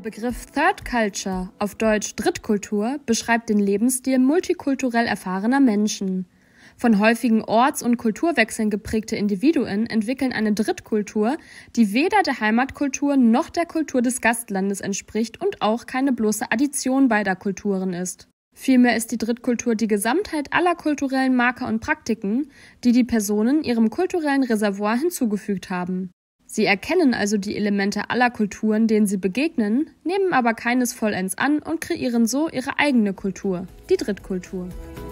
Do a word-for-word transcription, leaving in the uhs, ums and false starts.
Begriff Third Culture, auf Deutsch Drittkultur, beschreibt den Lebensstil multikulturell erfahrener Menschen. Von häufigen Orts- und Kulturwechseln geprägte Individuen entwickeln eine Drittkultur, die weder der Heimatkultur noch der Kultur des Gastlandes entspricht und auch keine bloße Addition beider Kulturen ist. Vielmehr ist die Drittkultur die Gesamtheit aller kulturellen Marker und Praktiken, die die Personen ihrem kulturellen Reservoir hinzugefügt haben. Sie erkennen also die Elemente aller Kulturen, denen sie begegnen, nehmen aber keines vollends an und kreieren so ihre eigene Kultur, die Drittkultur.